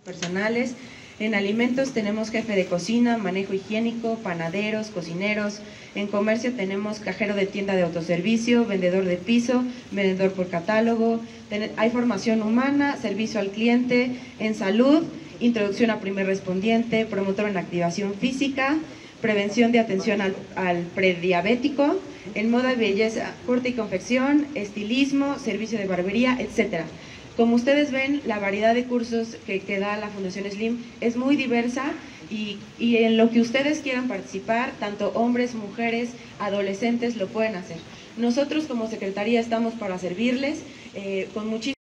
personales. En alimentos tenemos jefe de cocina, manejo higiénico, panaderos, cocineros. En comercio tenemos cajero de tienda de autoservicio, vendedor de piso, vendedor por catálogo. Hay formación humana, servicio al cliente. En salud, introducción a primer respondiente, promotor en activación física, prevención de atención al prediabético. En moda y belleza, corte y confección, estilismo, servicio de barbería, etcétera. Como ustedes ven, la variedad de cursos que da la Fundación Slim es muy diversa y en lo que ustedes quieran participar, tanto hombres, mujeres, adolescentes, lo pueden hacer. Nosotros como Secretaría estamos para servirles con muchísimo